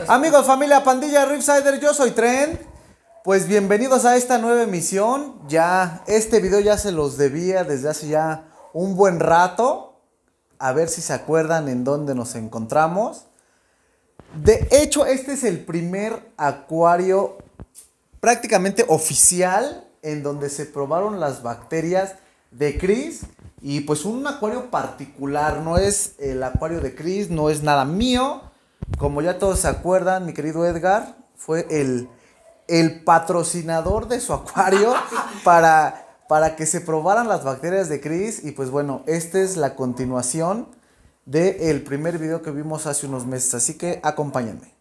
Amigos, familia, pandilla, Ripsider, yo soy Trent. Pues bienvenidos a esta nueva emisión. Ya, este video ya se los debía desde hace ya un buen rato. A ver si se acuerdan en dónde nos encontramos. De hecho, este es el primer acuario prácticamente oficial en donde se probaron las bacterias de Chris. Y pues un acuario particular, no es el acuario de Chris, no es nada mío. Como ya todos se acuerdan, mi querido Edgar fue el patrocinador de su acuario para que se probaran las bacterias de Chris. Y pues bueno, esta es la continuación del primer video que vimos hace unos meses, así que acompáñenme.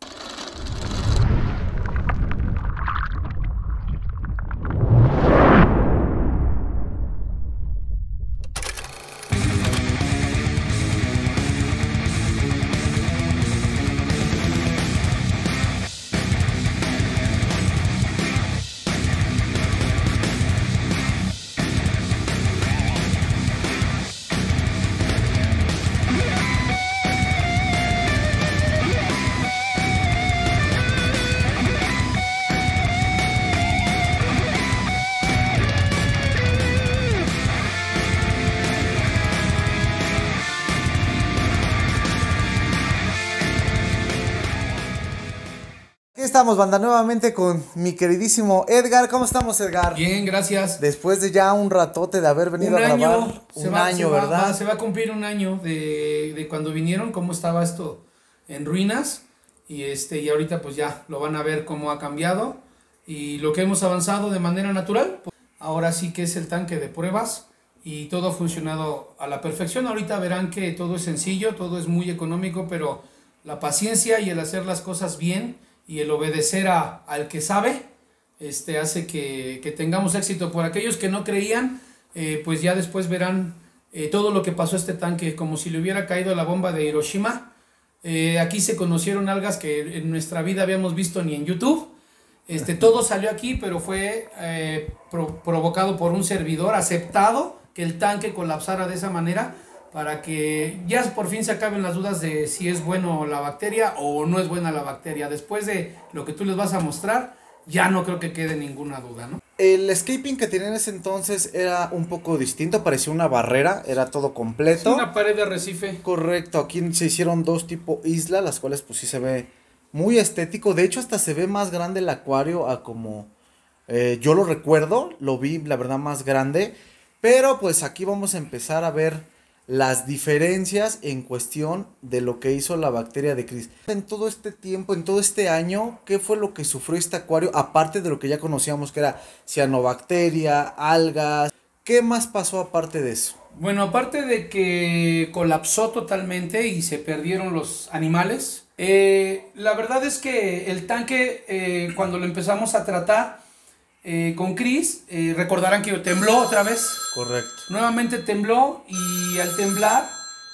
Aquí estamos, banda, nuevamente con mi queridísimo Edgar. ¿Cómo estamos, Edgar? Bien, gracias. Después de ya un ratote de haber venido a grabar. Un año, ¿verdad? Se va a cumplir un año de cuando vinieron, cómo estaba esto en ruinas. Y ahorita pues ya lo van a ver cómo ha cambiado. Y lo que hemos avanzado de manera natural. Pues, ahora sí que es el tanque de pruebas. Y todo ha funcionado a la perfección. Ahorita verán que todo es sencillo, todo es muy económico. Pero la paciencia y el hacer las cosas bien y el obedecer al que sabe, hace que tengamos éxito. Por aquellos que no creían, pues ya después verán todo lo que pasó a este tanque, como si le hubiera caído la bomba de Hiroshima. Aquí se conocieron algas que en nuestra vida habíamos visto ni en YouTube. Todo salió aquí, pero fue provocado por un servidor, aceptado que el tanque colapsara de esa manera, para que ya por fin se acaben las dudas de si es bueno la bacteria o no es buena la bacteria. Después de lo que tú les vas a mostrar, ya no creo que quede ninguna duda, ¿no? El escaping que tenía en ese entonces era un poco distinto, parecía una barrera, era todo completo. Sí, una pared de arrecife. Correcto, aquí se hicieron dos tipo isla, las cuales pues sí se ve muy estético. De hecho, hasta se ve más grande el acuario a como yo lo recuerdo, lo vi la verdad más grande. Pero pues aquí vamos a empezar a ver las diferencias en cuestión de lo que hizo la bacteria de Chris. En todo este tiempo, en todo este año, ¿qué fue lo que sufrió este acuario? Aparte de lo que ya conocíamos, que era cianobacteria, algas. ¿Qué más pasó aparte de eso? Bueno, aparte de que colapsó totalmente y se perdieron los animales, la verdad es que el tanque, cuando lo empezamos a tratar con Chris, recordarán que tembló otra vez. Correcto. Nuevamente tembló, y al temblar,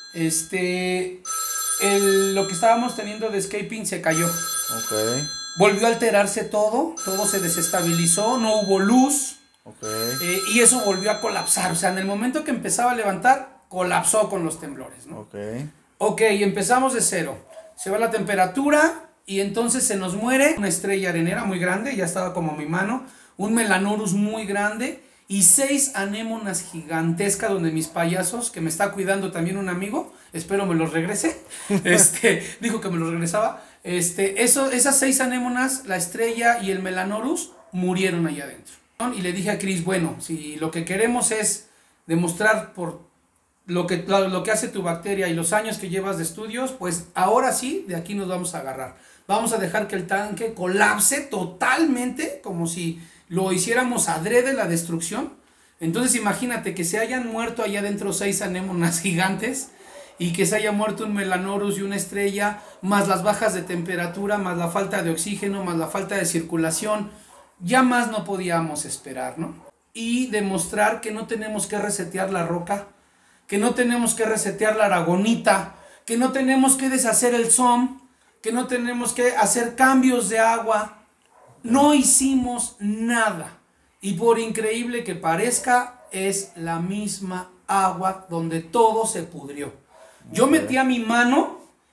lo que estábamos teniendo de escaping se cayó. Ok. Volvió a alterarse todo se desestabilizó, no hubo luz. Okay. Y eso volvió a colapsar. O sea, en el momento que empezaba a levantar, colapsó con los temblores, ¿no? Ok, empezamos de cero. Se va la temperatura y entonces se nos muere una estrella arenera muy grande, ya estaba como mi mano, un Melanurus muy grande y 6 anémonas gigantescas, donde mis payasos, que me está cuidando también un amigo, espero me los regrese, dijo que me los regresaba, esas 6 anémonas, la estrella y el Melanurus, murieron allá adentro. Y le dije a Chris, bueno, si lo que queremos es demostrar por lo que hace tu bacteria y los años que llevas de estudios, pues ahora sí, de aquí nos vamos a agarrar. Vamos a dejar que el tanque colapse totalmente, como si lo hiciéramos adrede la destrucción. Entonces imagínate que se hayan muerto allá adentro 6 anémonas gigantes, y que se haya muerto un Melanurus y una estrella, más las bajas de temperatura, más la falta de oxígeno, más la falta de circulación. Ya más no podíamos esperar, ¿no? Y demostrar que no tenemos que resetear la roca, que no tenemos que resetear la aragonita, que no tenemos que deshacer el SOM, que no tenemos que hacer cambios de agua. No hicimos nada. Y por increíble que parezca, es la misma agua donde todo se pudrió. Yo metía mi mano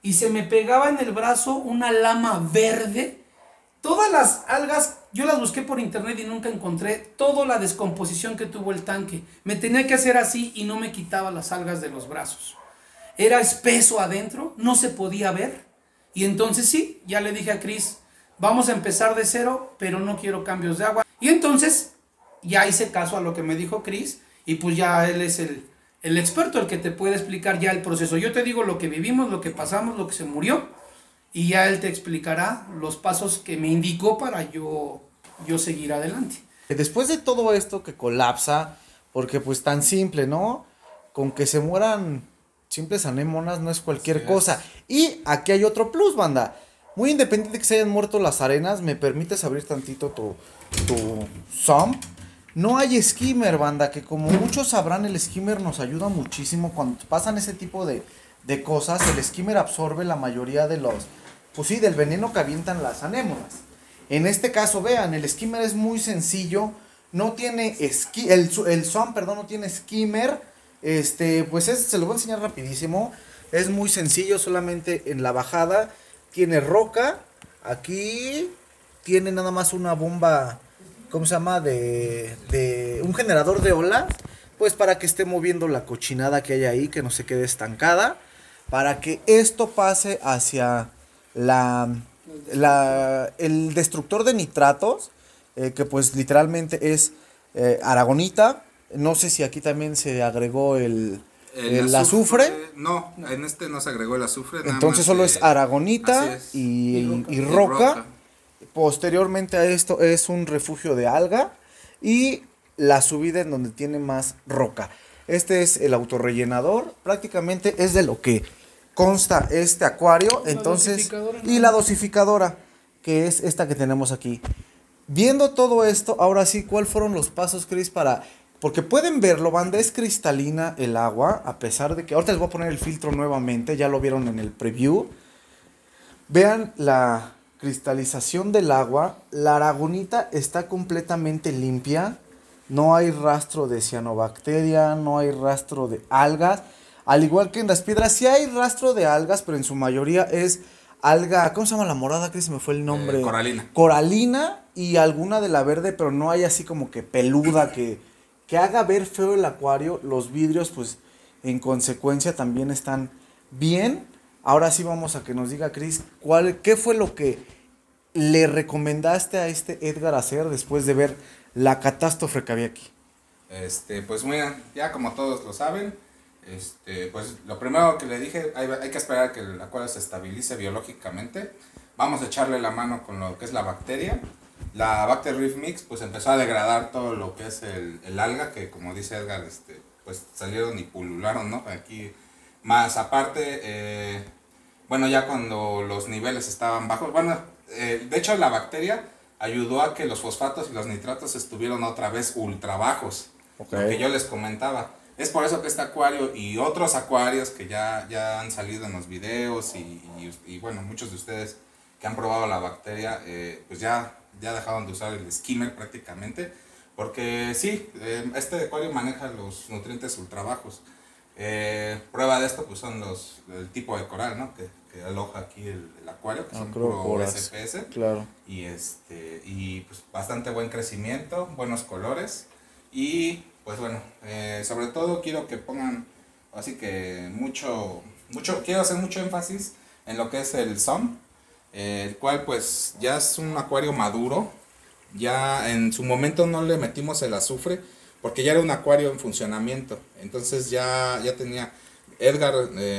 y se me pegaba en el brazo una lama verde. Todas las algas, yo las busqué por internet y nunca encontré toda la descomposición que tuvo el tanque. Me tenía que hacer así y no me quitaba las algas de los brazos. Era espeso adentro, no se podía ver. Y entonces sí, ya le dije a Chris, vamos a empezar de cero, pero no quiero cambios de agua. Y entonces ya hice caso a lo que me dijo Chris y pues ya él es el experto, el que te puede explicar ya el proceso. Yo te digo lo que vivimos, lo que pasamos, lo que se murió. Y ya él te explicará los pasos que me indicó para yo seguir adelante. Después de todo esto que colapsa, porque pues tan simple, ¿no? Con que se mueran simples anémonas no es cualquier cosa. Y aquí hay otro plus, banda. Muy independiente de que se hayan muerto las arenas, me permites abrir tantito tu sump. No hay skimmer, banda, que como muchos sabrán, el skimmer nos ayuda muchísimo cuando pasan ese tipo de cosas. El skimmer absorbe la mayoría de los... Pues sí, del veneno que avientan las anémonas. En este caso, vean, el skimmer es muy sencillo. No tiene el swan, perdón, no tiene skimmer. Pues se lo voy a enseñar rapidísimo. Es muy sencillo, solamente en la bajada tiene roca. Aquí tiene nada más una bomba, ¿cómo se llama? De un generador de olas. Pues para que esté moviendo la cochinada que hay ahí, que no se quede estancada. Para que esto pase hacia el destructor de nitratos, que pues literalmente es aragonita. No sé si aquí también se agregó el azufre. No, en este no se agregó el azufre. Entonces solo es aragonita y roca. Posteriormente a esto es un refugio de alga y la subida en donde tiene más roca. Este es el autorrellenador. Prácticamente es de lo que consta este acuario. Entonces, y la dosificadora, que es esta que tenemos aquí. Viendo todo esto, ahora sí, ¿cuáles fueron los pasos, Chris, para...? Porque pueden verlo, banda, es cristalina el agua, a pesar de que... Ahorita les voy a poner el filtro nuevamente, ya lo vieron en el preview. Vean la cristalización del agua. La aragonita está completamente limpia. No hay rastro de cianobacteria, no hay rastro de algas. Al igual que en las piedras, sí hay rastro de algas, pero en su mayoría es alga, ¿cómo se llama la morada? Que se me fue el nombre. Coralina. Coralina y alguna de la verde, pero no hay así como que peluda que haga ver feo el acuario. Los vidrios, pues, en consecuencia también están bien. Ahora sí vamos a que nos diga, Chris, ¿qué fue lo que le recomendaste a Edgar hacer después de ver la catástrofe que había aquí? Pues mira, ya como todos lo saben, pues lo primero que le dije, hay que esperar a que el acuario se estabilice biológicamente. Vamos a echarle la mano con lo que es la bacteria. La Bacter Reef Mix pues empezó a degradar todo lo que es el alga, que como dice Edgar, pues salieron y pulularon, ¿no? Aquí, más aparte, bueno, ya cuando los niveles estaban bajos, bueno, de hecho la bacteria ayudó a que los fosfatos y los nitratos estuvieran otra vez ultra bajos. Okay. Lo que yo les comentaba. Es por eso que este acuario y otros acuarios que ya han salido en los videos y bueno, muchos de ustedes que han probado la bacteria, pues ya dejaron de usar el skimmer prácticamente, porque sí, este acuario maneja los nutrientes ultra bajos. Prueba de esto pues son el tipo de coral, ¿no? que aloja aquí el acuario, que son puro SPS. Claro. Y pues bastante buen crecimiento, buenos colores. Y pues bueno, sobre todo quiero que pongan, así que quiero hacer mucho énfasis en lo que es el SOM, el cual pues ya es un acuario maduro. Ya en su momento no le metimos el azufre porque ya era un acuario en funcionamiento. Entonces ya tenía Edgar,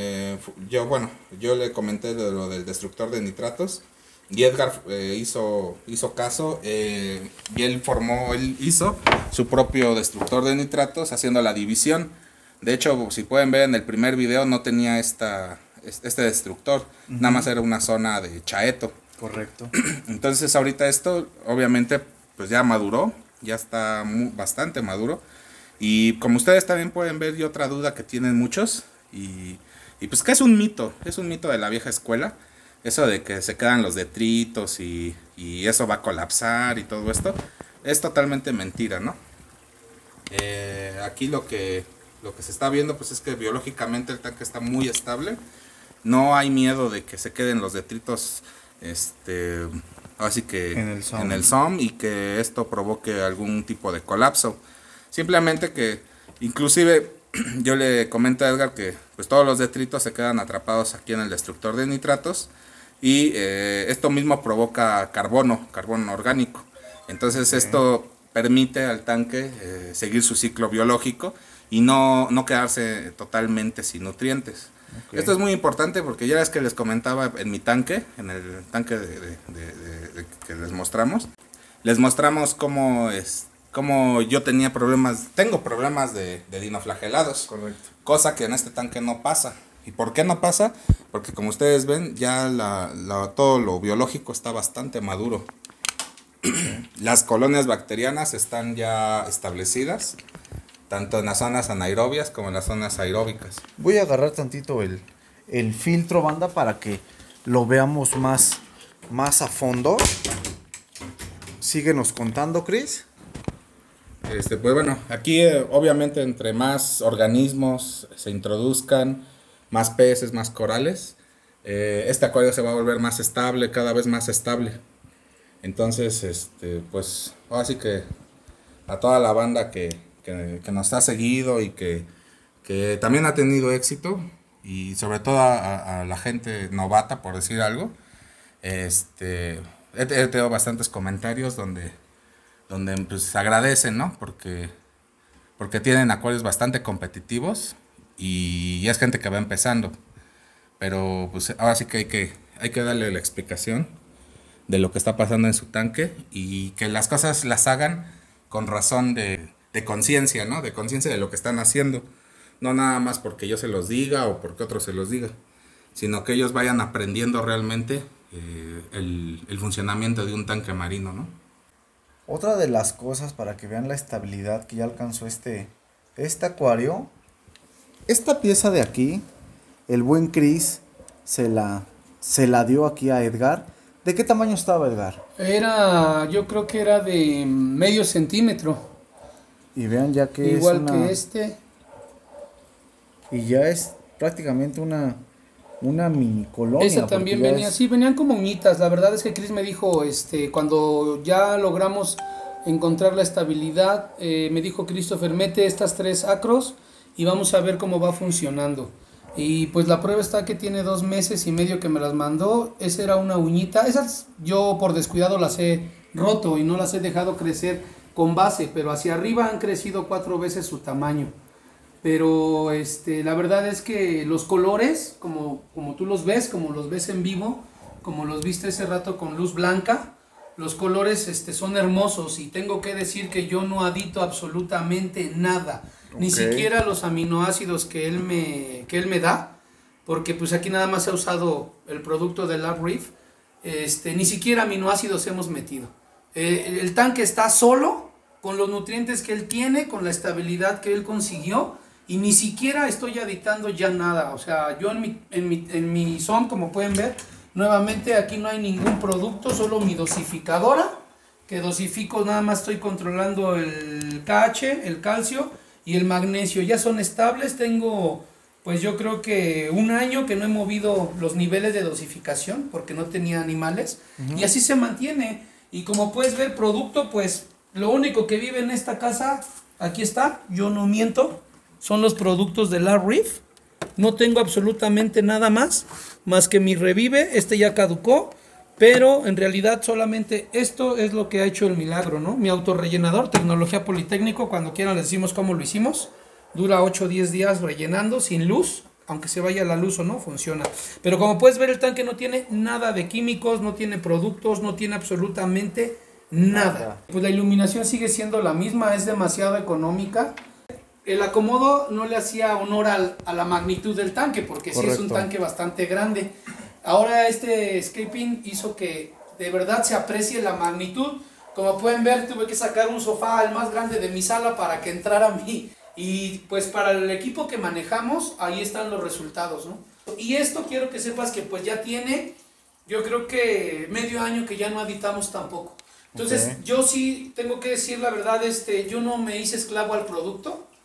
yo le comenté de lo del destructor de nitratos y Edgar hizo caso, y él hizo su propio destructor de nitratos haciendo la división. De hecho, si pueden ver en el primer video no tenía este destructor, nada más era una zona de chaeto. Correcto. Entonces ahorita esto obviamente pues ya maduró, ya está bastante maduro. Y como ustedes también pueden ver, y otra duda que tienen muchos, y pues que es un mito de la vieja escuela, eso de que se quedan los detritos y eso va a colapsar y todo esto, es totalmente mentira, ¿no? Aquí lo que se está viendo pues es que biológicamente el tanque está muy estable. no hay miedo de que se queden los detritos, así que en el SOM y que esto provoque algún tipo de colapso. Simplemente que, inclusive, yo le comento a Edgar que pues todos los detritos se quedan atrapados aquí en el destructor de nitratos y esto mismo provoca carbono orgánico. Entonces esto permite al tanque seguir su ciclo biológico y no quedarse totalmente sin nutrientes. Esto es muy importante porque ya es que les comentaba en mi tanque, en el tanque que les mostramos cómo yo tengo problemas de dinoflagelados. Correcto. Cosa que en este tanque no pasa. ¿Y por qué no pasa? Porque como ustedes ven, ya todo lo biológico está bastante maduro. Las colonias bacterianas están ya establecidas, tanto en las zonas anaerobias como en las zonas aeróbicas. Voy a agarrar tantito el filtro, banda, para que lo veamos más a fondo. Síguenos contando, Chris. Pues bueno, aquí obviamente entre más organismos se introduzcan, más peces, más corales, este acuario se va a volver más estable, cada vez más estable. Entonces, pues ahora sí que a toda la banda que nos ha seguido y que también ha tenido éxito, y sobre todo a la gente novata, por decir algo, he tenido bastantes comentarios donde pues agradecen, ¿no? Porque tienen acuarios bastante competitivos y es gente que va empezando. Pero pues ahora sí que hay que darle la explicación de lo que está pasando en su tanque y que las cosas las hagan con razón de conciencia, ¿no? De conciencia de lo que están haciendo. No nada más porque yo se los diga o porque otro se los diga, sino que ellos vayan aprendiendo realmente el funcionamiento de un tanque marino, ¿no? Otra de las cosas para que vean la estabilidad que ya alcanzó este acuario, esta pieza de aquí, el buen Chris se la dio aquí a Edgar. ¿De qué tamaño estaba, Edgar? Yo creo que era de medio centímetro. Y vean ya que igual que este. Y ya es prácticamente una mini colonia. Esa también venía, sí, venían como uñitas. La verdad es que Chris me dijo, cuando ya logramos encontrar la estabilidad, me dijo Christopher, mete estas 3 acros y vamos a ver cómo va funcionando. Y pues la prueba está que tiene 2 meses y medio que me las mandó. Esa era una uñita. Esas yo por descuidado las he roto y no las he dejado crecer con base, pero hacia arriba han crecido 4 veces su tamaño. Pero la verdad es que los colores, como tú los ves, como los ves en vivo, como los viste ese rato con luz blanca, los colores son hermosos y tengo que decir que yo no adito absolutamente nada. Ni siquiera los aminoácidos que él me da, porque pues aquí nada más se ha usado el producto de Lab Reef, ni siquiera aminoácidos hemos metido. El tanque está solo, con los nutrientes que él tiene, con la estabilidad que él consiguió, y ni siquiera estoy aditando ya nada. O sea, yo en mi SOM, como pueden ver, nuevamente aquí no hay ningún producto, solo mi dosificadora, que dosifico, nada más estoy controlando el KH, el calcio y el magnesio. Ya son estables, tengo pues yo creo que 1 año que no he movido los niveles de dosificación porque no tenía animales, y así se mantiene. Y como puedes ver, producto, pues lo único que vive en esta casa, aquí está, yo no miento, son los productos de Lab Reef. No tengo absolutamente nada más que mi Revive. Ya caducó, pero en realidad solamente esto es lo que ha hecho el milagro, ¿no? Mi autorrellenador, tecnología Politécnico, cuando quieran les decimos cómo lo hicimos. Dura 8 o 10 días rellenando, sin luz, aunque se vaya la luz o no, funciona. Pero como puedes ver, el tanque no tiene nada de químicos, no tiene productos, no tiene absolutamente nada. Pues la iluminación sigue siendo la misma, es demasiado económica. El acomodo no le hacía honor a la magnitud del tanque, porque Correcto. Sí es un tanque bastante grande. Ahora este escaping hizo que de verdad se aprecie la magnitud. Como pueden ver, tuve que sacar un sofá, el más grande de mi sala, para que entrara a mí. Y pues para el equipo que manejamos, ahí están los resultados, ¿no? Y esto quiero que sepas que pues ya tiene, yo creo que medio año que ya no habitamos tampoco. Entonces yo sí tengo que decir la verdad, yo no me hice esclavo al producto.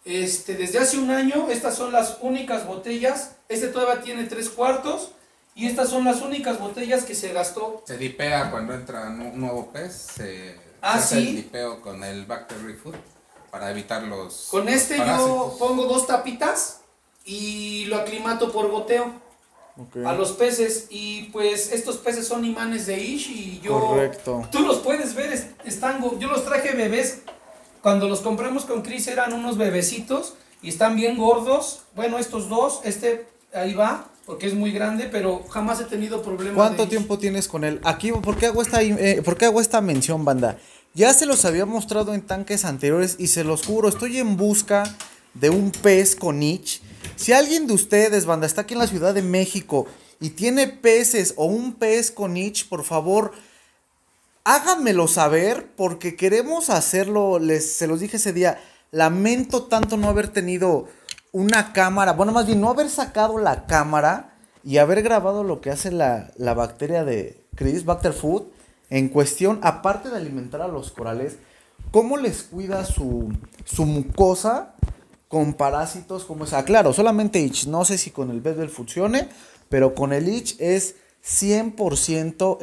Desde hace un año, estas son las únicas botellas. Todavía tiene 3/4. Y estas son las únicas botellas que se gastó. Se dipea cuando entra un nuevo pez. Se hace ¿sí? el dipeo con el Bacteria Food para evitar los Con los yo parásitos. pongo 2 tapitas y lo aclimato por goteo a los peces. Y pues estos peces son imanes de Ish y yo... Correcto. Tú los puedes ver, yo los traje bebés. Cuando los compramos con Chris eran unos bebecitos y están bien gordos. Bueno, estos dos, ahí va, porque es muy grande, pero jamás he tenido problemas. ¿Cuánto tiempo tienes con él? Aquí, ¿por qué hago esta mención, banda? Ya se los había mostrado en tanques anteriores y se los juro, estoy en busca de un pez con itch. Si alguien de ustedes, banda, está aquí en la Ciudad de México y tiene peces o un pez con itch, por favor, háganmelo saber porque queremos hacerlo. Se los dije ese día, lamento tanto no haber tenido una cámara, bueno, más bien no haber sacado la cámara y haber grabado lo que hace la bacteria de Chris, Bacter Food, en cuestión, aparte de alimentar a los corales, cómo les cuida su mucosa con parásitos, como sea. Claro, solamente itch, no sé si con el Bedwell funcione, pero con el itch es 100%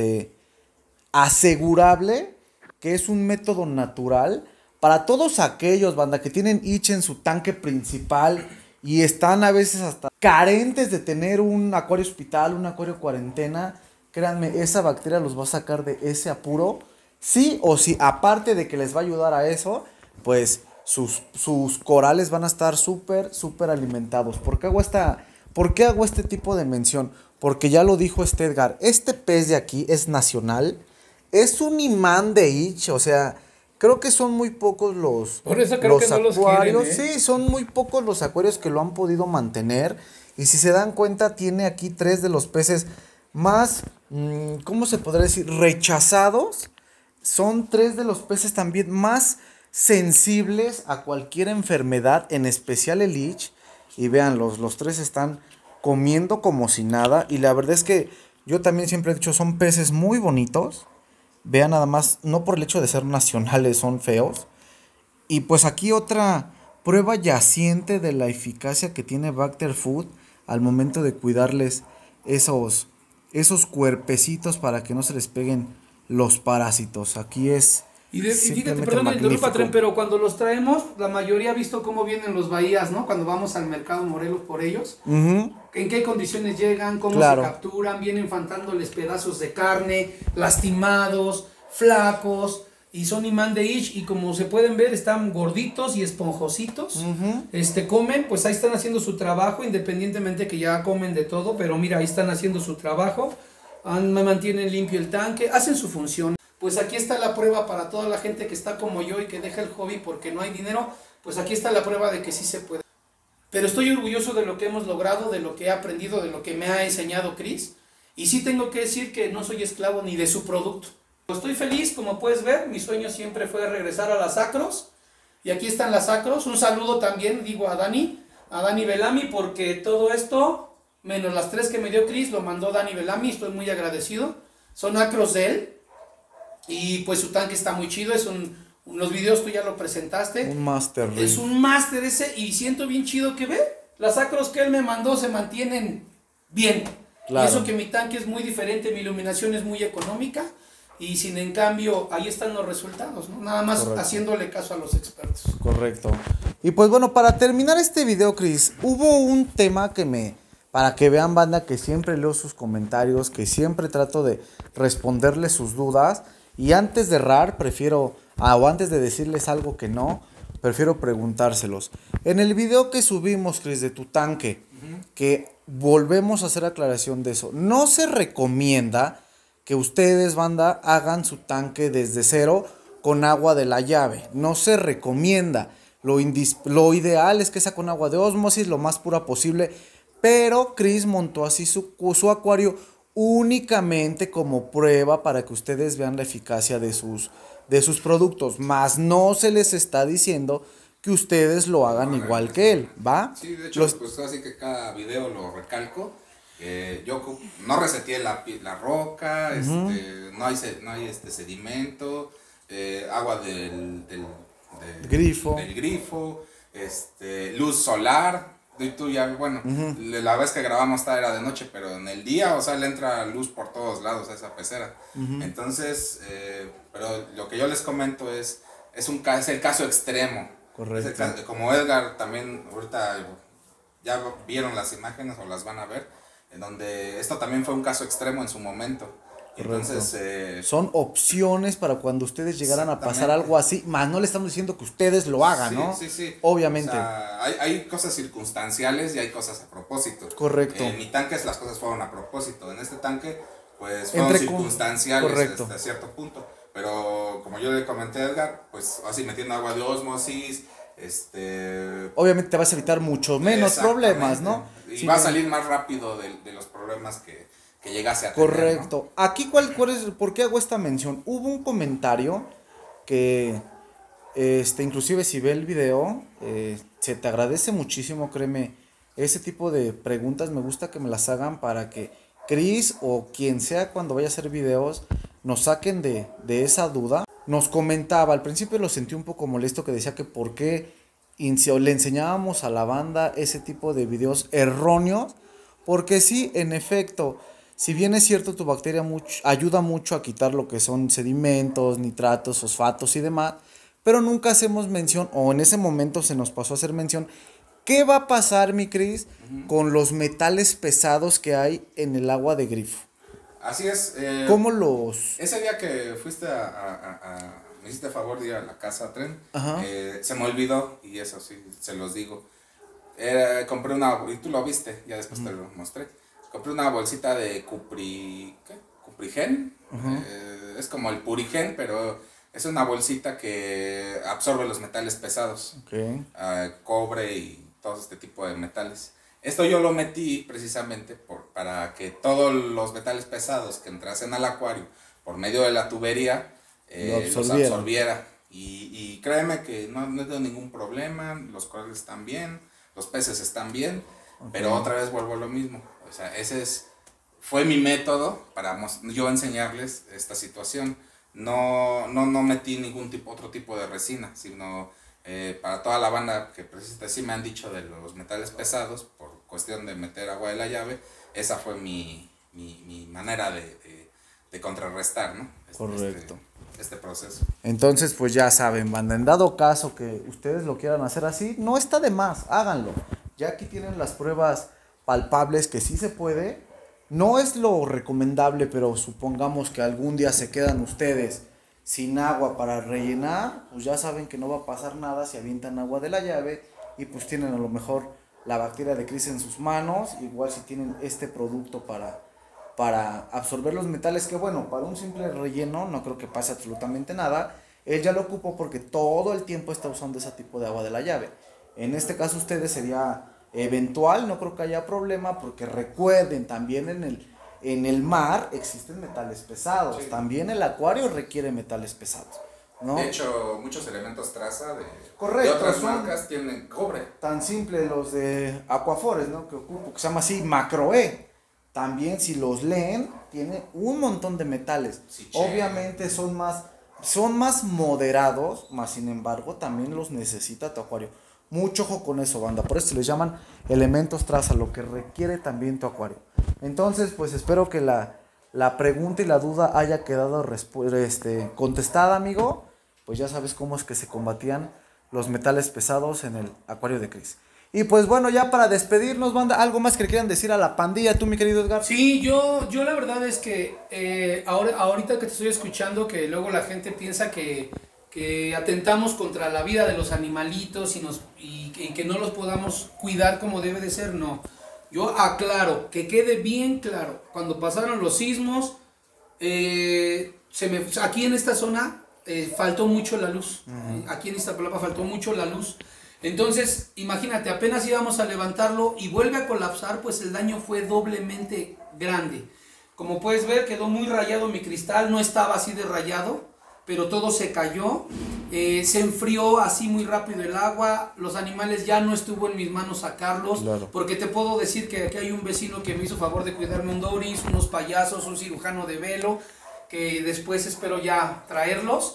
asegurable que es un método natural para todos aquellos, banda, que tienen itch en su tanque principal y están a veces hasta carentes de tener un acuario hospital, un acuario cuarentena. Créanme, esa bacteria los va a sacar de ese apuro, sí o sí. Aparte de que les va a ayudar a eso, pues sus corales van a estar súper alimentados. ¿Por qué hago este tipo de mención? Porque ya lo dijo Edgar, este pez de aquí es nacional, es un imán de itch, o sea, creo que son muy pocos Por eso creo que no los acuarios. quieren, Sí, son muy pocos los acuarios que lo han podido mantener. Y si se dan cuenta, tiene aquí 3 de los peces más, ¿cómo se podría decir? Rechazados. Son 3 de los peces también más sensibles a cualquier enfermedad, en especial el itch. Y vean, los 3 están comiendo como si nada. Y la verdad es que yo también siempre he dicho, son peces muy bonitos. Vean nada más, no por el hecho de ser nacionales son feos. Y pues aquí otra prueba yaciente de la eficacia que tiene Bacter Food al momento de cuidarles esos cuerpecitos para que no se les peguen los parásitos. Aquí es Y fíjate, simplemente perdón, me interrumpa, magnífico. Tren, pero cuando los traemos, la mayoría ha visto cómo vienen los bahías, ¿no? Cuando vamos al mercado Morelos por ellos. Ujú. En qué condiciones llegan, cómo Claro. se capturan, vienen faltándoles pedazos de carne, lastimados, flacos, y son imán de itch, y como se pueden ver, están gorditos y esponjositos. Ujú. Comen, pues ahí están haciendo su trabajo, independientemente que ya comen de todo, pero mira, ahí están haciendo su trabajo, mantienen limpio el tanque, hacen su función. Pues aquí está la prueba para toda la gente que está como yo y que deja el hobby porque no hay dinero, pues aquí está la prueba de que sí se puede. Pero estoy orgulloso de lo que hemos logrado, de lo que he aprendido, de lo que me ha enseñado Chris, y sí tengo que decir que no soy esclavo ni de su producto. Estoy feliz, como puedes ver, mi sueño siempre fue regresar a las Acros, y aquí están las Acros. Un saludo también, digo, a Dani Bellamy, porque todo esto, menos las 3 que me dio Chris, lo mandó Dani Bellamy, estoy muy agradecido. Son Acros de él, y pues su tanque está muy chido, los videos tú ya lo presentaste. Un Master Ring. Es un Master ese, y siento bien chido que ve, las Acros que él me mandó se mantienen bien. Claro. Y eso que mi tanque es muy diferente, mi iluminación es muy económica, y sin en cambio, ahí están los resultados, ¿no? Nada más Correcto. haciéndole caso a los expertos. Correcto. Y pues bueno, para terminar este video, Chris, hubo un tema para que vean, banda, que siempre leo sus comentarios, que siempre trato de responderles sus dudas. Y antes de errar, o antes de decirles algo que no, prefiero preguntárselos. En el video que subimos, Chris, de tu tanque, que volvemos a hacer aclaración de eso, no se recomienda que ustedes, banda, hagan su tanque desde cero con agua de la llave. No se recomienda. Lo ideal es que sea con agua de ósmosis, lo más pura posible. Pero Chris montó así su acuario únicamente como prueba para que ustedes vean la eficacia de sus productos. Más no se les está diciendo que ustedes lo hagan igual que él, ¿va? Sí, de hecho, pues así que cada video lo recalco. Yo no reseteé la roca, no hay sedimento, agua del grifo. luz solar. Y tú ya, bueno, la vez que grabamos era de noche, pero en el día, o sea, le entra luz por todos lados a esa pecera. Entonces, pero lo que yo les comento es el caso extremo. Correcto. Como Edgar también, ahorita ya vieron las imágenes o las van a ver, en donde esto también fue un caso extremo en su momento. Entonces, son opciones para cuando ustedes llegaran a pasar algo así, más no le estamos diciendo que ustedes lo hagan, ¿no? Sí. Obviamente. O sea, hay cosas circunstanciales y hay cosas a propósito. Correcto. En mi tanque las cosas fueron a propósito. En este tanque, pues fueron circunstanciales hasta cierto punto. Pero como yo le comenté a Edgar, pues así metiendo agua de ósmosis, obviamente te vas a evitar mucho menos problemas, ¿no? Y va a salir más rápido de los problemas que llegase a tener. Correcto. ¿No? Aquí, ¿cuál es, por qué hago esta mención? Hubo un comentario que, inclusive si ve el video, se te agradece muchísimo, créeme. Ese tipo de preguntas me gusta que me las hagan para que Chris o quien sea cuando vaya a hacer videos nos saquen de esa duda. Nos comentaba, al principio lo sentí un poco molesto, que decía que por qué le enseñábamos a la banda ese tipo de videos erróneos, porque sí, en efecto, si bien es cierto tu bacteria ayuda mucho a quitar lo que son sedimentos, nitratos, fosfatos y demás, pero nunca hacemos mención, o en ese momento se nos pasó a hacer mención, ¿qué va a pasar, mi Cris, con los metales pesados que hay en el agua de grifo? Así es. ¿Cómo los...? Ese día que fuiste me hiciste favor de ir a la casa Tren, se me olvidó, y eso sí, se los digo. Compré y tú lo viste, ya después te lo mostré. Compré una bolsita de Cuprigen. Es como el Purigen, pero es una bolsita que absorbe los metales pesados. Cobre y todo este tipo de metales. Esto yo lo metí precisamente para que todos los metales pesados que entrasen al acuario por medio de la tubería los absorbiera. Y créeme que no tengo ningún problema, los corales están bien, los peces están bien, pero otra vez vuelvo a lo mismo. O sea, fue mi método para yo enseñarles esta situación. No metí otro tipo de resina, sino para toda la banda que precisamente sí me han dicho de los metales pesados, por cuestión de meter agua de la llave, esa fue mi manera de contrarrestar, ¿no? Correcto. Este proceso. Entonces, pues ya saben, banda, en dado caso que ustedes lo quieran hacer así, no está de más, háganlo. Ya aquí tienen las pruebas palpables que sí se puede. No es lo recomendable, pero supongamos que algún día se quedan ustedes sin agua para rellenar, pues ya saben que no va a pasar nada si avientan agua de la llave y pues tienen a lo mejor la bacteria de Cris en sus manos, igual si tienen este producto para absorber los metales, que bueno, para un simple relleno no creo que pase absolutamente nada. Él ya lo ocupó porque todo el tiempo está usando ese tipo de agua de la llave. En este caso ustedes sería eventual, no creo que haya problema, porque recuerden, también en el mar existen metales pesados, sí. También el acuario requiere metales pesados, ¿no? De hecho, muchos elementos traza de otras marcas tienen cobre. Tan simple los de Aquafores, ¿no? Que se llama así Macro-E. También si los leen, tiene un montón de metales. Sí, obviamente son más moderados, más sin embargo también los necesita tu acuario. Mucho ojo con eso, banda. Por eso les llaman elementos traza, lo que requiere también tu acuario. Entonces, pues espero que la pregunta y la duda haya quedado contestada, amigo. Pues ya sabes cómo es que se combatían los metales pesados en el acuario de Cris. Y pues bueno, ya para despedirnos, banda, ¿algo más que le quieran decir a la pandilla, tú, mi querido Edgar? Sí, yo la verdad es que ahorita que te estoy escuchando, que luego la gente piensa que atentamos contra la vida de los animalitos y que no los podamos cuidar como debe de ser, no. Yo aclaro, que quede bien claro, cuando pasaron los sismos, aquí en esta zona faltó mucho la luz. Aquí en Iztapalapa faltó mucho la luz. Entonces, imagínate, apenas íbamos a levantarlo y vuelve a colapsar, pues el daño fue doblemente grande. Como puedes ver, quedó muy rayado mi cristal, no estaba así de rayado, pero todo se cayó, se enfrió así muy rápido el agua, los animales ya no estuvo en mis manos sacarlos, claro. Porque te puedo decir que aquí hay un vecino que me hizo favor de cuidarme un doris, unos payasos, un cirujano de velo, que después espero ya traerlos.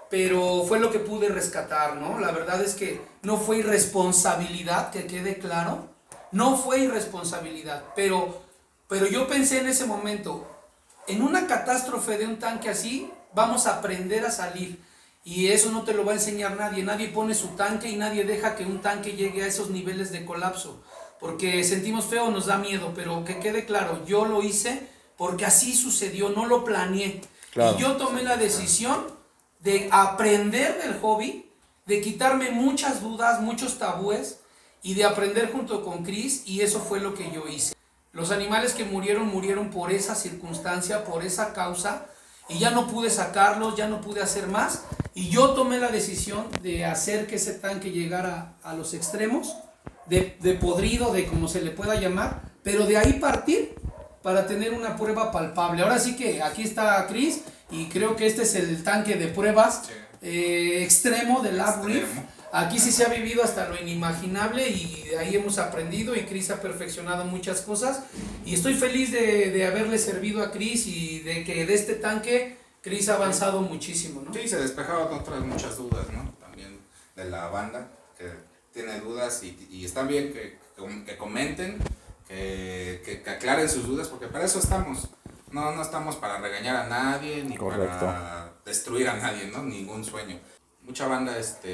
pero fue lo que pude rescatar, ¿no? La verdad es que no fue irresponsabilidad, que quede claro, no fue irresponsabilidad, pero yo pensé en ese momento, en una catástrofe de un tanque así, vamos a aprender a salir, y eso no te lo va a enseñar nadie, nadie pone su tanque y nadie deja que un tanque llegue a esos niveles de colapso, porque sentimos feo, nos da miedo, pero que quede claro, yo lo hice porque así sucedió, no lo planeé, claro. Y yo tomé la decisión de aprender del hobby, de quitarme muchas dudas, muchos tabúes y de aprender junto con Chris, y eso fue lo que yo hice. Los animales que murieron por esa circunstancia, por esa causa, y ya no pude sacarlos, ya no pude hacer más, y yo tomé la decisión de hacer que ese tanque llegara a los extremos, de podrido, de como se le pueda llamar, pero de ahí partir para tener una prueba palpable. Ahora sí que aquí está Chris, y creo que este es el tanque de pruebas extremo del Lab Reef. Aquí sí se ha vivido hasta lo inimaginable y de ahí hemos aprendido, y Chris ha perfeccionado muchas cosas, y estoy feliz de haberle servido a Chris y de que de este tanque Chris ha avanzado muchísimo, ¿no? Sí, se despejaron otras muchas dudas, ¿no? También de la banda que tiene dudas, y está bien que comenten, que aclaren sus dudas, porque para eso estamos. No estamos para regañar a nadie, ni correcto, para destruir a nadie, ¿no? Ningún sueño. Mucha banda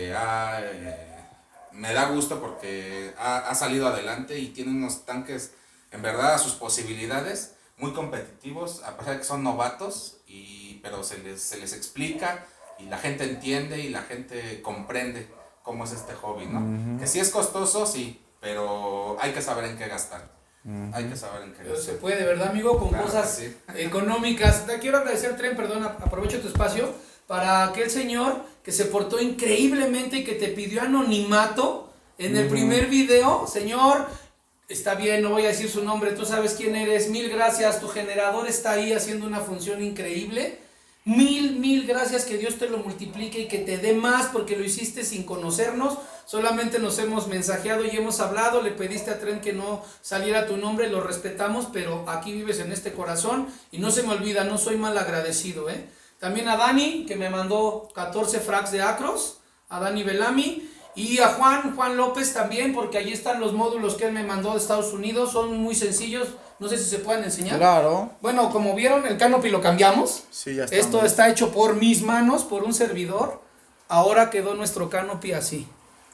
me da gusto porque ha salido adelante y tiene unos tanques, en verdad, a sus posibilidades, muy competitivos, a pesar de que son novatos, pero se les explica y la gente entiende y la gente comprende cómo es este hobby, ¿no? Uh-huh. Que sí es costoso, sí, pero hay que saber en qué gastar. Hay que saber en qué gastar. Se puede, ¿verdad, amigo? Con claro, cosas sí, económicas. Te quiero agradecer, Tren, perdón, aprovecho tu espacio, para aquel señor que se portó increíblemente y que te pidió anonimato en el primer video. Señor, está bien, no voy a decir su nombre, tú sabes quién eres, mil gracias, tu generador está ahí haciendo una función increíble. Mil gracias, que Dios te lo multiplique y que te dé más, porque lo hiciste sin conocernos, solamente nos hemos mensajeado y hemos hablado, le pediste a Tren que no saliera tu nombre, lo respetamos, pero aquí vives en este corazón y no se me olvida, no soy mal agradecido, ¿eh? También a Dani, que me mandó 14 frags de Acros, a Dani Belami, y a Juan López también, porque allí están los módulos que él me mandó de Estados Unidos, son muy sencillos, no sé si se pueden enseñar. Claro. Bueno, como vieron, el canopy lo cambiamos. Sí, ya está. Esto está hecho por mis manos, por un servidor. Ahora quedó nuestro canopy así.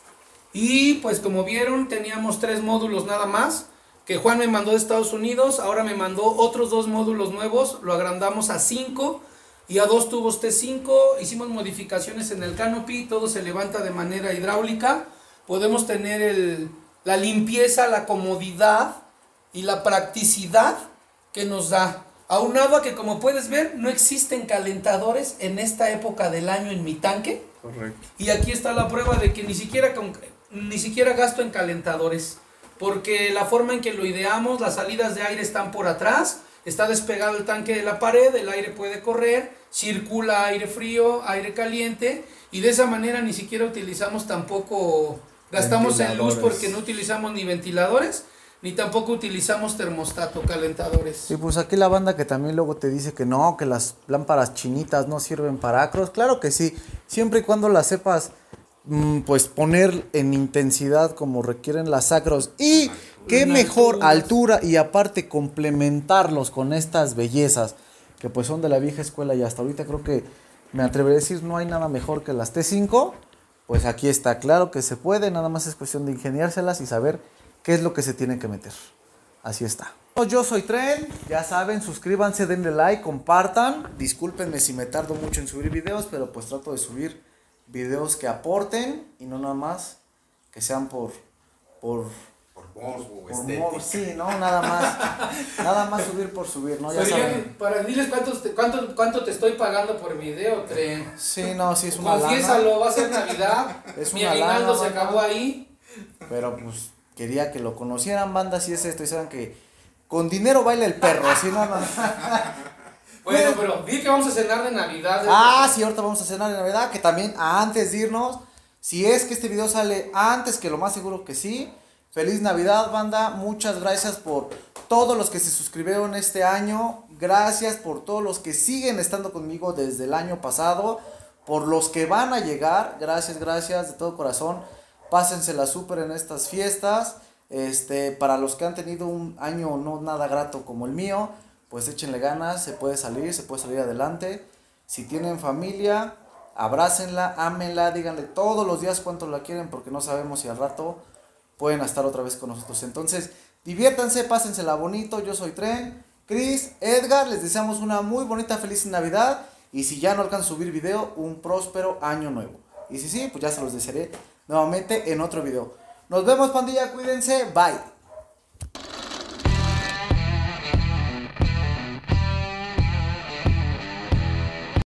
Y pues como vieron, teníamos 3 módulos nada más, que Juan me mandó de Estados Unidos, ahora me mandó otros 2 módulos nuevos, lo agrandamos a 5 y a 2 tubos T5, hicimos modificaciones en el canopy, todo se levanta de manera hidráulica, podemos tener la limpieza, la comodidad y la practicidad que nos da. Aunado a que, como puedes ver, no existen calentadores en esta época del año en mi tanque. Correcto. Y aquí está la prueba de que ni siquiera gasto en calentadores, porque la forma en que lo ideamos, las salidas de aire están por atrás, está despegado el tanque de la pared, el aire puede correr, circula aire frío, aire caliente, y de esa manera ni siquiera utilizamos tampoco, gastamos en luz, porque no utilizamos ni ventiladores, ni tampoco utilizamos termostato, calentadores. Y pues aquí la banda que también luego te dice que no, que las lámparas chinitas no sirven para Acros. Claro que sí, siempre y cuando las sepas pues poner en intensidad como requieren las Acros. Y qué mejor altura, y aparte complementarlos con estas bellezas que pues son de la vieja escuela, y hasta ahorita creo que me atreveré a decir no hay nada mejor que las T5. Pues aquí está, claro que se puede, nada más es cuestión de ingeniárselas y saber qué es lo que se tiene que meter. Así está. Yo soy Tren, ya saben, suscríbanse, denle like, compartan. Discúlpenme si me tardo mucho en subir videos, pero pues trato de subir videos que aporten y no nada más que sean por morbo, estética. Sí, no, nada más subir por subir, ¿no? Ya saben. Para diles cuánto te estoy pagando por video, Tren. Sí, no, sí es una Confiésalo, lana. va a ser Navidad. Es mi una aguinaldo lana, se acabó ahí. Pero pues quería que lo conocieran, banda, si es esto, y saben que con dinero baila el perro, si no. Bueno, pero di que vamos a cenar de Navidad. Sí, ahorita vamos a cenar de Navidad, que también antes de irnos, si es que este video sale antes, que lo más seguro que sí, feliz Navidad, banda, muchas gracias por todos los que se suscribieron este año, gracias por todos los que siguen estando conmigo desde el año pasado, por los que van a llegar, gracias de todo corazón. Pásensela súper en estas fiestas. Para los que han tenido un año no nada grato como el mío, pues échenle ganas, se puede salir adelante. Si tienen familia, abrácenla, ámenla, díganle todos los días cuánto la quieren, porque no sabemos si al rato pueden estar otra vez con nosotros. Entonces, diviértanse, pásensela bonito. Yo soy Tren, Chris, Edgar, les deseamos una muy bonita, feliz Navidad. Y si ya no alcanzo a subir video, un próspero año nuevo. Y si sí, pues ya se los desearé nuevamente en otro video. Nos vemos, pandilla, cuídense, bye.